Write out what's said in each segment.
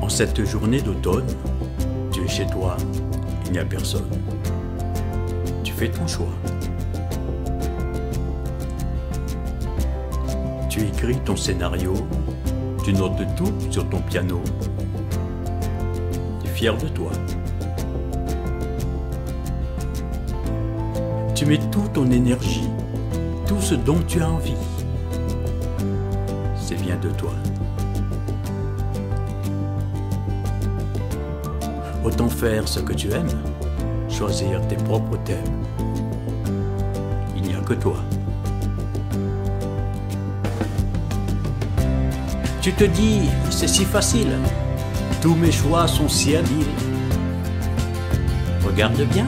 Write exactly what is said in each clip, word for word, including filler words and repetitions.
En cette journée d'automne, tu es chez toi, il n'y a personne. Tu fais ton choix. Tu écris ton scénario, tu notes tout sur ton piano. Tu es fier de toi. Tu mets toute ton énergie, tout ce dont tu as envie. C'est bien de toi. Autant faire ce que tu aimes, choisir tes propres thèmes. Il n'y a que toi. Tu te dis, c'est si facile, tous mes choix sont si habiles. Regarde bien.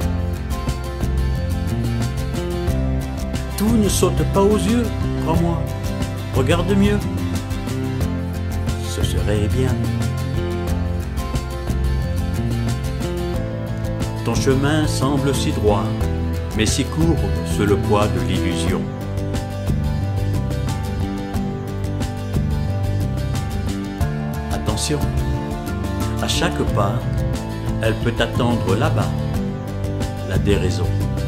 Tout ne saute pas aux yeux, crois-moi. Regarde mieux. Ce serait bien. Ton chemin semble si droit, mais si court sous le poids de l'illusion. Attention, à chaque pas, elle peut attendre là-bas, la déraison.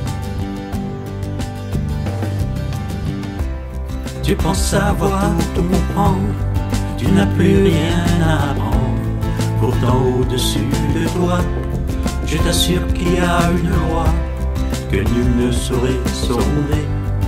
Tu penses savoir tout comprendre, tu n'as plus rien à apprendre. Pourtant au-dessus de toi, je t'assure qu'il y a une loi que nul ne saurait sonder.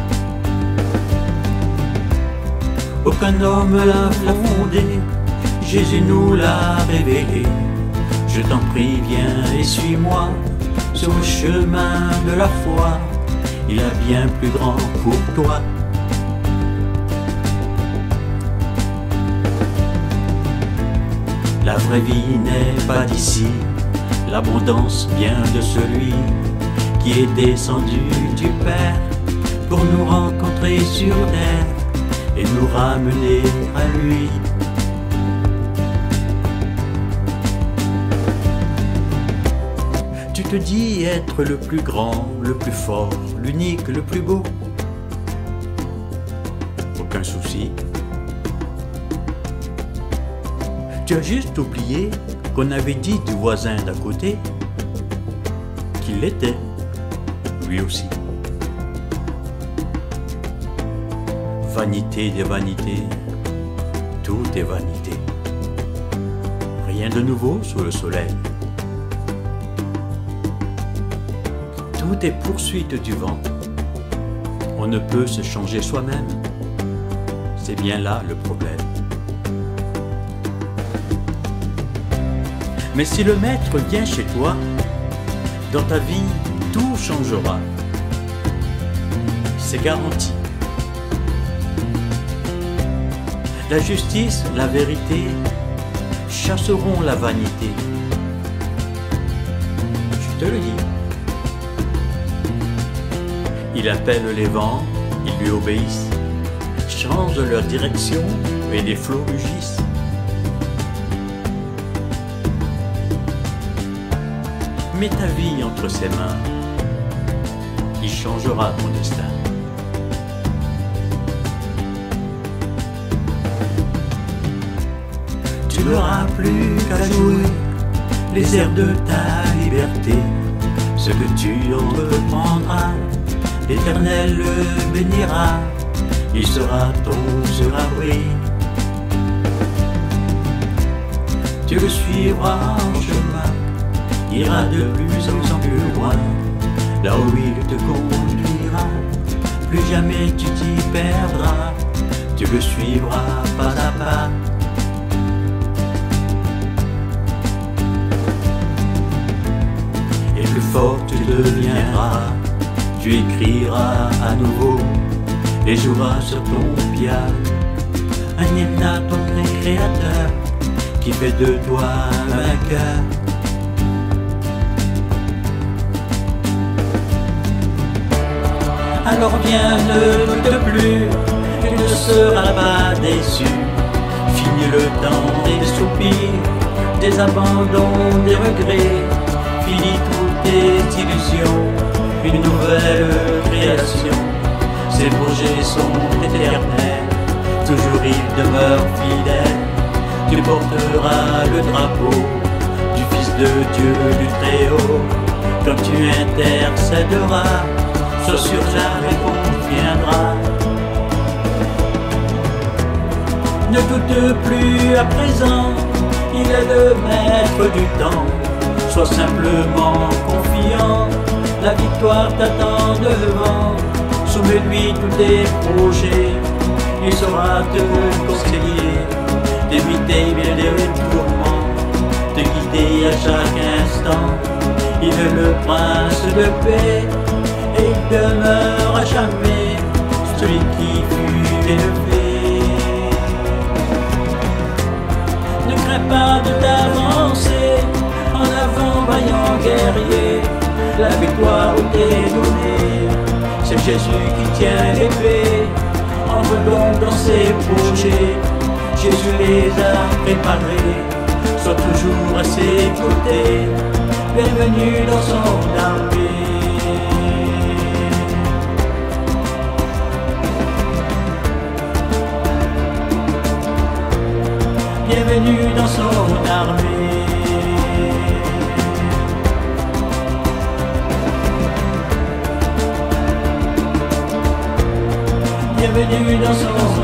Aucun homme l'a fondée, Jésus nous l'a révélé. Je t'en prie, viens et suis-moi sur le chemin de la foi. Il y a bien plus grand pour toi. La vraie vie n'est pas d'ici, l'abondance vient de celui qui est descendu du Père pour nous rencontrer sur terre et nous ramener à lui. Tu te dis être le plus grand, le plus fort, l'unique, le plus beau. Aucun souci. Tu as juste oublié qu'on avait dit du voisin d'à côté qu'il l'était, lui aussi. Vanité des vanités, tout est vanité. Rien de nouveau sous le soleil. Tout est poursuite du vent. On ne peut se changer soi-même. C'est bien là le problème. Mais si le maître vient chez toi, dans ta vie, tout changera. C'est garanti. La justice, la vérité, chasseront la vanité. Je te le dis. Il appelle les vents, ils lui obéissent, change leur direction et les flots rugissent. Mets ta vie entre ses mains, il changera ton destin. Tu n'auras plus qu'à jouer les airs de ta liberté. Ce que tu entreprendras, l'Éternel le bénira, il sera ton surabri. Tu le suivras en chemin, ira de plus en plus loin, là où il te conduira, plus jamais tu t'y perdras, tu le suivras pas à pas. Et plus fort tu deviendras, tu écriras à nouveau et joueras sur ton piano un hymne à ton créateur qui fait de toi un vainqueur. Alors viens, ne doute plus, tu ne seras pas déçu. Fini le temps des soupirs, des abandons, des regrets. Fini toutes tes illusions, une nouvelle création. Ses projets sont éternels, toujours il demeure fidèle. tu porteras le drapeau du Fils de Dieu du Très-Haut. Comme tu intercéderas, sois sûr que la réponse viendra. Ne doute plus à présent, il est le maître du temps. Sois simplement confiant, la victoire t'attend devant. Soumets-lui tous tes projets, il saura te conseiller, t'éviter bien les tourments, te guider à chaque instant. Il est le prince de paix, et il demeure à jamais celui qui fut élevé. Ne crains pas de t'avancer, en avant vaillant guerrier, la victoire t'est donnée. C'est Jésus qui tient l'épée, entre donc dans ses projets. Jésus les a préparés, sois toujours à ses côtés. Bienvenue dans son armée. Bienvenue dans son armée. Bienvenue dans son